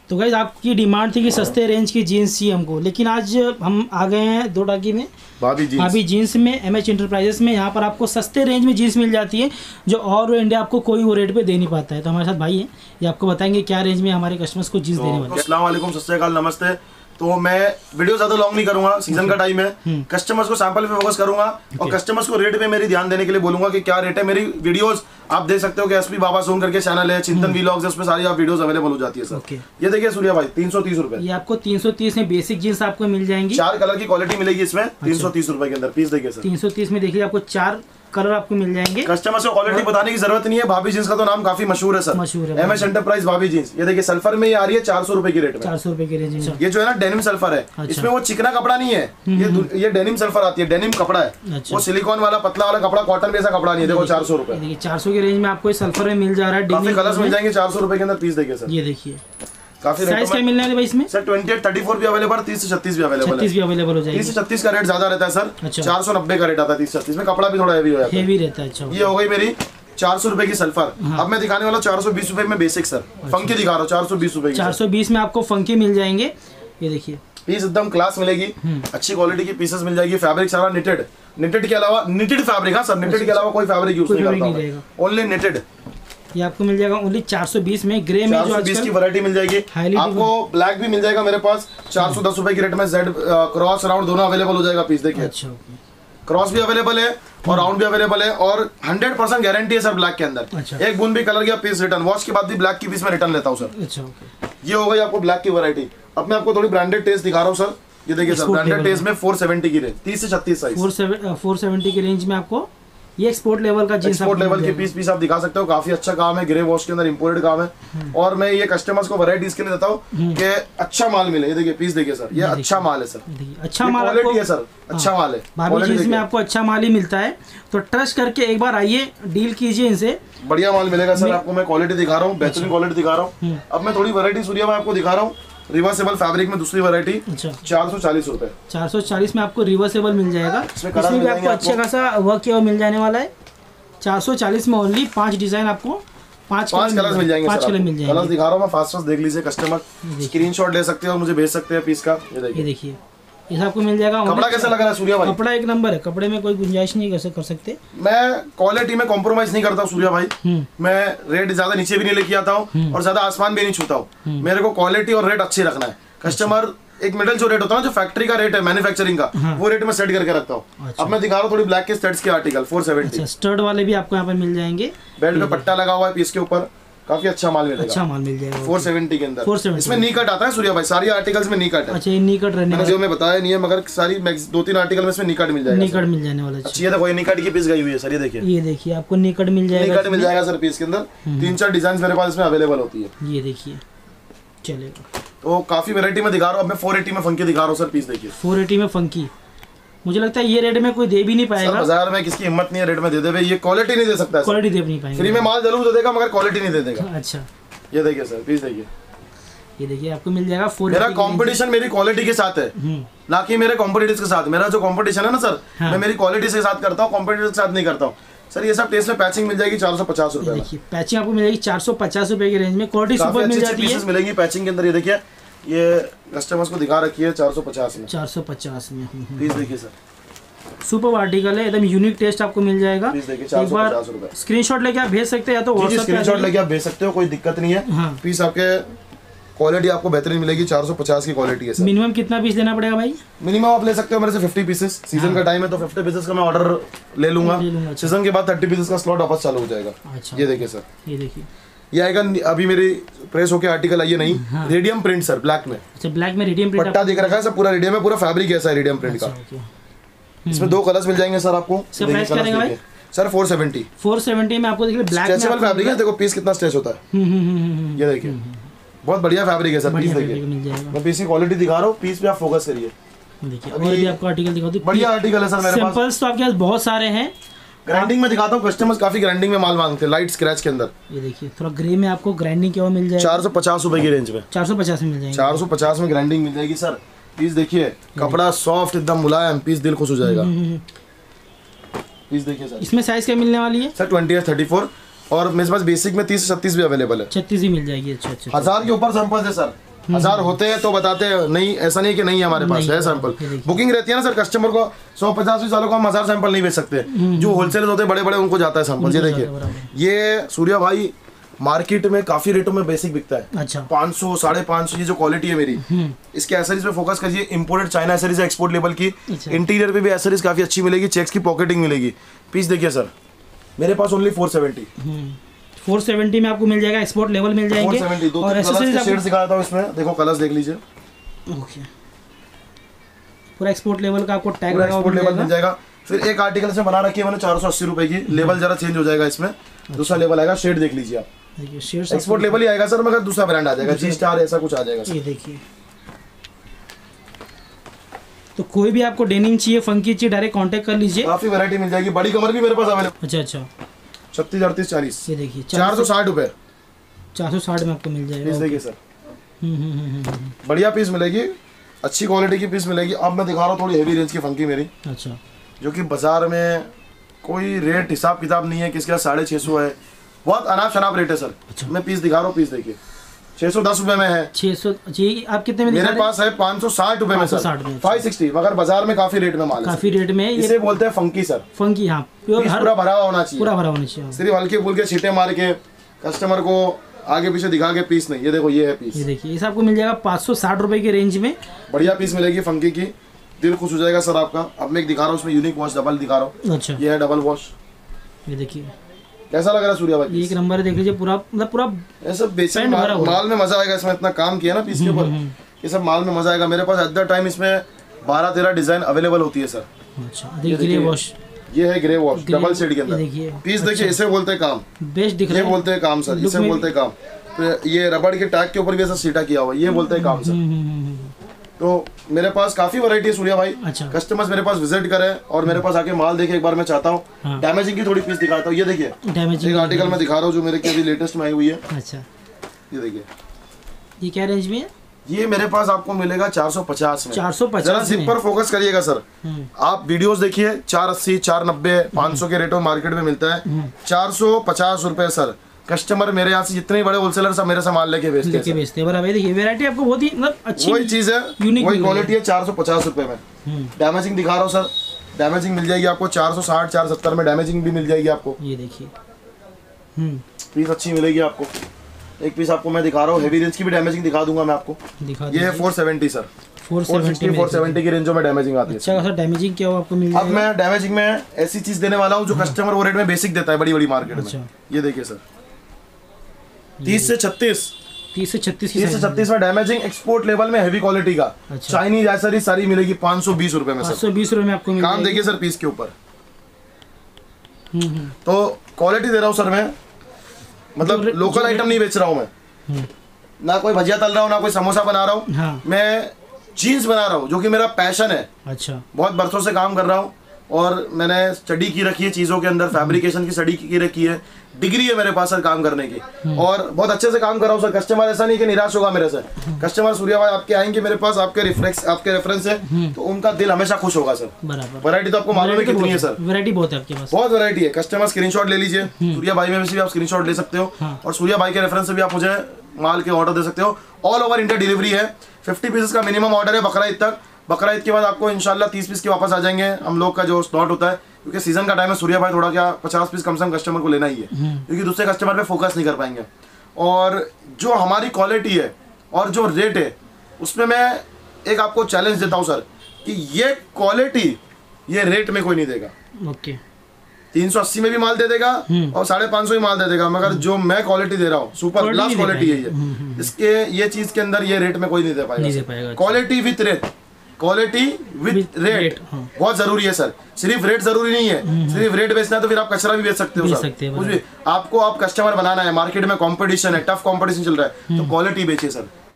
तो गाइस आपकी डिमांड थी कि सस्ते रेंज की जीन्स चाहिए हमको, लेकिन आज हम आ गए हैं दो टाकी में भाभी जीन्स में, एमएच इंटरप्राइजेस में। यहाँ पर आपको सस्ते रेंज में जीन्स मिल जाती है जो और इंडिया आपको कोई वो रेट पे दे नहीं पाता है। तो हमारे साथ भाई हैं, ये आपको बताएंगे क्या रेंज में हमारे कस्टमर्स को जीन्स देने वाले हैं। अस्सलाम वालेकुम, सत श्री अकाल, नमस्ते। तो मैं वीडियो ज्यादा लॉन्ग नहीं करूंगा, सीजन का टाइम है, कस्टमर्स को सैंपल पे फोकस करूंगा और कस्टमर्स को रेट पे मेरी ध्यान देने के लिए बोलूंगा कि क्या रेट है। मेरी वीडियोस आप देख सकते हो कि एसपी बाबा सोन करके चैनल है, चिंतन व्लॉग्स है, उसमें सारी आप वीडियोस अवेलेबल हो जाती है सर। ये देखिए सूर्या भाई 330 रुपए, ये आपको 330 में बेसिक जीन्स आपको मिल जाएंगी। 4 कलर की क्वालिटी मिलेगी इसमें 330 रुपए के अंदर। पीस देखिए सर, 330 में देखिए आपको 4 कलर आपको मिल जाएंगे। कस्टमर्स को क्वालिटी बताने की जरूरत नहीं है, भाभी जींस का तो नाम काफी मशहूर है सर, मशहूर है एमएच एंटरप्राइज भाभी जींस। ये देखिए सल्फर में ये आ रही है 400 रुपए की रेट में, 400 रुपए की रेंज में। ये जो है ना डेनिम सल्फर है, इसमें वो चिकना कपड़ा नहीं है, ये डेनिम सल्फर आती है, डेनिम कपड़ा है, वो सिलिकॉन वाला पतला वाला कपड़ा, कॉटन जैसा कपड़ा नहीं है। देखो 400 रुपए, देखिए 400 की रेंज में आपको सल्फर में मिल जा रहा है। काफी कलर्स मिल जाएंगे 400 रुपए के अंदर। पीस देखिए सर, ये देखिए काफी साइज क्या मिलने वाले भाई इसमें सर 28 34 भी अवेलेबल, 30 से 36 भी अवेलेबल है। 36 भी अवेलेबल हो जाएगी। 30 से 36 का रेट ज्यादा रहता है सर, 490 का रेट आता है 30 से 36 में। कपड़ा भी थोड़ा हेवी हो जाता है, हेवी रहता है। अच्छा, ये हो गई मेरी 400 रुपए की सल्फर। अब मैं दिखाने वाला 420 रुपए में बेसिक सर, फंकी दिखा रहा हूँ 420 रुपए की। 420 में आपको फंकी मिल जाएंगे। ये देखिए पीस एकदम क्लास मिलेगी, अच्छी क्वालिटी की पीसेस मिल जाएगी। फैब्रिक सारा निटेड के अलावा निटेड फैब्रिक, हाँ सर, निटेड के अलावा कोई फैब्रिक यूज नहीं करता हूं, ओनली निटेड। ये आपको मिल जाएगा ओनली 420 में। ग्रे में जो 420 की वैरायटी मिल जाएगी आपको। ब्लैक भी मिल जाएगा मेरे पास 410 रुपए की रेट में। जेड क्रॉस राउंड दोनों अवेलेबल हो जाएगा। पीस देखिए, अच्छा, क्रॉस भी अवेलेबल है और राउंड भी अवेलेबल है और 100% गारंटी है सर ब्लैक के अंदर। अच्छा। एक बूंद भी कलर गया पीस रिटर्न, वॉश के बाद भी ब्लैक की पीस में रिटर्न लेता हूँ सर। अच्छा, ये हो गई आपको ब्लैक की वैरायटी। अब मैं आपको थोड़ी ब्रांडेड टेस्ट दिखा रहा हूँ सर। ये देखिए सर, ब्रांडेड टेस्ट में 470 की रेंज, 30 से 36 साइज, 470 की रेंज में आपको ये एक्सपोर्ट लेवल का जींस, एक्सपोर्ट लेवल के पीस आप दिखा सकते हो। काफी अच्छा काम है, ग्रे वॉश के अंदर इंपोर्टेड काम है। और मैं ये कस्टमर्स को वैरायटी के लिए देता हूँ कि अच्छा माल मिले। ये देखिए पीस देखिए सर, ये अच्छा माल है सर, अच्छा माल क्वालिटी है सर, अच्छा माल है। भाभी जींस में आपको अच्छा माल ही मिलता है, तो ट्रस्ट करके एक बार आइए, डील कीजिए इनसे, बढ़िया माल मिलेगा सर। आपको मैं क्वालिटी दिखा रहा हूँ, बेहतरीन क्वालिटी दिखा रहा हूँ। अब मैं थोड़ी वैरायटी सूर्या में आपको दिखा रहा हूँ। रिवर्सेबल फैब्रिक में दूसरी वैरायटी 440 रुपए, 440 में आपको रिवर्सेबल मिल जाएगा। इसमें भी आपको अच्छा खासा वर्क किया मिल जाने वाला है। 440 में ओनली 5 डिजाइन आपको, 5 कलर्स मिल जाएंगे। 5 कलर मिल जाएंगे। कलर्स दिखा रहा हूँ मैं, फास्ट देख लीजिए कस्टमर, स्क्रीनशॉट ले सकते हैं और मुझे भेज सकते हैं पीस का। ये देखिए ये आपको मिल जाएगा। कपड़ा कैसा लग रहा है सूर्या भाई? कपड़ा एक नंबर है, कपड़े में कोई गुंजाइश नहीं कैसे कर सकते। मैं क्वालिटी में कॉम्प्रोमाइज नहीं करता सूर्या भाई। मैं रेट ज्यादा नीचे भी नहीं लेके आता हूँ और ज्यादा आसमान भी नहीं छूता हूँ। मेरे को क्वालिटी और रेट अच्छी रखना है। कस्टमर एक मिडल जो रेट होता है ना, जो फैक्ट्री का रेट है मैन्युफैक्चरिंग का, वो रेट में सेट करके रखता हूँ। अब मैं दिखा रहा हूँ थोड़ी ब्लैक के स्टड्स के आर्टिकल 470। स्टड वाले भी आपको यहाँ पर मिल जाएंगे। बेल्ट पे पट्टा लगा हुआ है पीस के ऊपर, काफी अच्छा माल मिलेगा। अच्छा माल मिल जाएगा 470 के अंदर। इसमें नी कट आता है सूर्या भाई, सारी आर्टिकल्स में नी कट है। अच्छा, ये नी कट रहने वाला जो मैं बताया नहीं है, मगर सारी 2-3 आर्टिकल में इसमें नी कट मिल जाएगा। नी कट मिल जाने वाला। अच्छी है, देखो नी कट की पीस गई हुई है सर। ये देखिए आपको नी कट मिल जाएगा। नी कट मिल जाएगा सर पीस के अंदर। 3-4 डिजाइन मेरे पास इसमें अवेलेबल होती है। ये देखिए चलेगा, तो काफी वैरायटी में दिखा रहा हूँ। अब मैं 480 में फंकी दिखा रहा हूँ सर। पीस देखिए 480 में फंकी, मुझे लगता है ये रेट में कोई दे भी नहीं पाएगा बाजार में, किसकी हिम्मत नहीं है रेट में दे दे। ये क्वालिटी नहीं दे सकता, क्वालिटी दे नहीं पाएगा। फ्री में माल जरूर दे देगा मगर क्वालिटी नहीं दे देगा। अच्छा, ये देखिए सर, पीस देखिए, ये देखिए आपको मिल जाएगा। मेरा कंपटीशन मेरी क्वालिटी के साथ है, ना कि मेरे कॉम्पिटिटर्स के साथ। मेरा जो कंपटीशन है ना सर, मैं मेरी क्वालिटी के साथ करता हूँ, कॉम्पिटिटर्स के साथ नहीं करता हूँ सर। ये सब टेस्ट में पैचिंग मिल जाएगी 450 रुपए। देखिए पैचिंग आपको मिलेगी 450 रुपए की रेंज में। क्वालिटी सुपर मिल जाती है, मिलेंगी पैचिंग के अंदर। ये देखिए, ये कस्टमर्स को दिखा रखी है 450 में। 450 में प्लीज देखिए सर, सुपर आर्टिकल है, एकदम यूनिक टेस्ट आपको मिल जाएगा। एक बार स्क्रीनशॉट लेके आप भेज सकते हैं, या तो व्हाट्सएप पे स्क्रीनशॉट लेके आप भेज सकते हो, कोई दिक्कत नहीं है। पीस आपके क्वालिटी आपको बेहतरीन मिलेगी। 450 की क्वालिटी है सर। मिनिमम कितना पीस देना पड़ेगा भाई? मिनिमम आप ले सकते हो मेरे से 50 पीसेस। सीजन का टाइम है तो 50 पीसेस का मैं ऑर्डर ले लूंगा। सीजन के बाद 30 पीसेस का स्लॉट वापस चालू हो जाएगा। ये देखिए सर, ये देखिए, ये आएगा अभी मेरी प्रेस होके आर्टिकल आई है नहीं, रेडियम प्रिंट सर, ब्लैक में। अच्छा, ब्लैक में रेडियम प्रिंट पट्टा दिख रखा है सर, पूरा रेडियम है, पूरा फैब्रिक ऐसा है रेडियम प्रिंट का। इसमें 2 कलर्स मिल जाएंगे सर आपको। प्राइस क्या रहेगा भाई? सर 470 में आपको देखिए ब्लैक स्ट्रेचेबल फैब्रिक है। देखो पीस कितना स्ट्रेच होता है। ये देखिए, बहुत बढ़िया फैब्रिक है सर। पीस देखिए, मैं पीस की क्वालिटी दिखा रहा हूँ, पीस पे आप फोकस करिए। देखिए अभी आपको आर्टिकल दिखा दूं, बढ़िया आर्टिकल है सर मेरे पास। सैंपल्स तो आपके पास बहुत सारे हैं। ग्राइंडिंग में दिखाता हूँ, कस्टमर्स काफी ग्राइंडिंग में माल मांगते हैं, लाइट स्क्रैच के अंदर। ये देखिए थोड़ा ग्रे में आपको ग्राइंडिंग क्या मिल जाएगा 450 रुपए की रेंज में। 450 में मिल जाएगी। 450 में ग्राइंडिंग मिल जाएगी सर। पीस देखिए, कपड़ा सॉफ्ट एकदम मुलायम, पीस दिल खुश हो जाएगा। पीस देखिए सर, इसमें साइज क्या मिलने वाली है सर? 20 या 34 और मेरे पास बेसिक में 30 से 36 भी अवेलेबल है। 36 भी मिल जाएगी। अच्छा अच्छा, 1000 के ऊपर सैंपल्स है सर। 1000 होते हैं तो बताते हैं, नहीं ऐसा नहीं है कि नहीं है हमारे पास है सैंपल। बुकिंग रहती है ना सर, कस्टमर को 150 सालों को हम 1000 सैंपल नहीं बेच सकते। जो होलसेलर होते हैं बड़े बड़े उनको जाता है सैंपल। ये देखिए, ये सूर्या भाई मार्केट में काफी रेटों में बेसिक बिकता है। अच्छा 500 550 ये जो क्वालिटी है मेरी, इसके एसेसरीज पे फोकस करिए। इंपोर्टेड चाइना एसेसरीज है, एक्सपोर्ट लेवल की। इंटीरियर पे भी एसेसरीज काफी अच्छी मिलेगी, चेक्स की पॉकेटिंग मिलेगी। पीस देखिए सर, मेरे पास ओनली 470 470 में आपको मिल जाएगा, एक्सपोर्ट लेवल मिल जाएंगे। 470 और एसेसरीज शेड दिखाता हूँ इसमें, देखो कलर्स देख लीजिए। ओके, पूरा एक्सपोर्ट लेवल का आपको टैग लगा एक्सपोर्ट लेवल मिल जाएगा। फिर एक आर्टिकल इसमें बना रखी है मैंने 480 रुपए की, लेवल जरा चेंज हो जाएगा इसमें, दूसरा लेवल आएगा। शेड देख लीजिए आप, एक्सपोर्ट लेवल ही आएगा सर, मगर दूसरा ब्रांड आ जाएगा, जी स्टार ऐसा कुछ आ जाएगा। ये देखिए, तो कोई भी आपको डेनिम चाहिए, फंकी चाहिए, डायरेक्ट कांटेक्ट कर लीजिए। काफी वैरायटी मिल जाएगी, बड़ी कमर भी मेरे पास अवेलेबल। अच्छा अच्छा, 36 38 40। ये देखिए 460 रुपए, 460 में आपको मिल जाएगा। पीस देखिए सर, बढ़िया पीस मिलेगी, अच्छी क्वालिटी की पीस मिलेगी। अब मैं दिखा रहा हूँ थोड़ी हेवी रेंज की फंकी मेरी। अच्छा, जो कि बाजार में कोई रेट हिसाब किताब नहीं है, किसके 650 है, बहुत अनाप शनाप रेट है सर। अच्छा। मैं पीस दिखा रहा हूँ, पीस देखिए 610 रुपए में है। 600 जी, आप कितने में मेरे पास है 560 रुपए में सर, 560, मगर बाजार में काफी रेट में माल है, काफी रेट में। इसे बोलते हैं फंकी सर। फंकी, हाँ, प्योर पूरा भरा हुआ होना चाहिए, पूरा भरा होना चाहिए। सिर्फ हल्के फुल्के छींटे मार के कस्टमर को आगे पीछे दिखा के पीस नहीं। ये देखो, ये है पीस, ये देखिए, इसे आपको मिल जाएगा 560 रुपए की रेंज में। बढ़िया पीस मिलेगी फंकी की, दिल खुश हो जाएगा सर आपका। अब मैं एक दिखा रहा हूँ, उसमें यूनिक वॉश डबल दिखा रहा हूँ। अच्छा, ये है डबल वॉश। ये देखिए कैसा लग रहा है सूर्या भाई? एक नंबर, देख लीजिए, पूरा मतलब पूरा ऐसा बेसिक माल में मजा आएगा। इसमें इतना काम किया ना पीस के ऊपर, ये सब माल में मजा आएगा। मेरे पास एट द टाइम इसमें 12-13 डिजाइन अवेलेबल होती है सर। अच्छा, ग्रे वॉश, ये है ग्रे वॉश डबल शेड के अंदर। पीस देखिए, इसे बोलते हैं काम, बेस्ट दिख रहा है, ये बोलते हैं काम सर, इसे बोलते हैं काम। ये रबड़ के टैग के ऊपर भी ऐसा सीटा किया हुआ है, ये बोलते हैं काम सर। तो मेरे पास काफी वैरायटी है सूर्या भाई। अच्छा, कस्टमर्स मेरे पास विजिट करें और मेरे पास आके माल देखे एक बार। मैं चाहता हूँ डैमेजिंग की थोड़ी पीस दिखाता हूँ। ये देखिए, एक आर्टिकल में दिखा रहा हूँ जो मेरे के अभी लेटेस्ट में आई हुई है। अच्छा, ये देखिए, ये क्या रेंज में है? ये मेरे पास आपको मिलेगा 450 में। 450 जरा जिप पर फोकस करिएगा सर। आप वीडियोस देखिए, 480 490 500 के रेटों मार्केट में मिलता है। 450 रुपए सर। कस्टमर मेरे यहाँ से जितने बड़े होलसेलर सब मेरे से माल लेके बेचते हैं। बराबर, देखिए वैरायटी आपको बहुत ही मतलब अच्छी, वही चीज है, वही क्वालिटी है। 450 रुपए में डैमेजिंग दिखा रहा हूँ सर, डैमेजिंग मिल जाएगी आपको 460 470 में, डैमेजिंग भी मिल जाएगी आपको। ये देखिए, पीस अच्छी मिलेगी आपको। एक पीस आपको मैं दिखा रहा हूँ, हेवी रेंज की भी डैमेजिंग दिखा दूंगा मैं आपको। ये है 470 सर, 470 की रेंजों में डैमेजिंग आती है। अच्छा सर, डैमेजिंग क्या आपको मिल जाएगा? अब मैं डैमेजिंग में ऐसी चीज देने वाला हूँ जो कस्टमर वो रेट में बेसिक देता है बड़ी बड़ी मार्केट में। ये देखिए सर, 30 से 36 में डैमेजिंग एक्सपोर्ट लेवल में हेवी क्वालिटी का। अच्छा। चाइनीज एसेसरीज सारी मिलेगी 520 रुपए में। 520 रुपए में आपको मिल काम देखिए सर पीस के ऊपर। तो क्वालिटी दे रहा हूँ सर मैं, मतलब लोकल आइटम नहीं बेच रहा हूँ मैं, ना कोई भजिया तल रहा हूँ, ना कोई समोसा बना रहा हूँ। हाँ। मैं जीन्स बना रहा हूँ जो कि मेरा पैशन है। अच्छा, बहुत बरसों से काम कर रहा हूँ और मैंने स्टडी की रखी है चीज़ों के अंदर, फैब्रिकेशन की स्टडी की रखी है, डिग्री है मेरे पास सर काम करने की, और बहुत अच्छे से काम कर रहा हूँ सर। कस्टमर ऐसा नहीं कि निराश होगा मेरे से। कस्टमर सूर्या भाई आपके आएंगे मेरे पास, आपके रेफरेंस है तो उनका दिल हमेशा खुश होगा सर। वैरायटी तो आपको मालूम है कितनी है सर, वैरायटी बहुत है आपके पास, बहुत वैरायटी है। कस्टमर स्क्रीनशॉट ले लीजिए, सूर्या भाई में से भी आप स्क्रीनशॉट ले सकते हो, और सूर्या भाई के रेफरेंस से भी आप मुझे माल के ऑर्डर दे सकते हो। ऑल ओवर इंडिया डिलीवरी है। 50 पीसेस का मिनिमम ऑर्डर है बकरा ईद तक। बकरा ईद के बाद आपको इंशाल्लाह 30 पीस के वापस आ जाएंगे हम लोग का जो स्लॉट होता है, क्योंकि सीजन का टाइम है। सूर्या भाई थोड़ा क्या 50 पीस कम से कम कस्टमर को लेना ही है, क्योंकि दूसरे कस्टमर पे फोकस नहीं कर पाएंगे। और जो हमारी क्वालिटी है और जो रेट है उसमें मैं एक आपको चैलेंज देता हूँ सर कि ये क्वालिटी ये रेट में कोई नहीं देगा। ओके, 380 में भी माल दे देगा और 550 भी माल दे देगा, मगर जो मैं क्वालिटी दे रहा हूँ सुपर क्लास क्वालिटी है ये। इसके ये चीज के अंदर ये रेट में कोई नहीं दे पाएगा। Quality with rate, quality with rate बहुत जरूरी है सर। सिर्फ रेट जरूरी नहीं है, सिर्फ रेट बेचना है तो फिर आप कचरा भी बेच सकते हो सर, कुछ भी। आपको आप कस्टमर बनाना है, मार्केट में कंपटीशन है, टफ कंपटीशन चल रहा है, तो क्वालिटी बेचिए सर।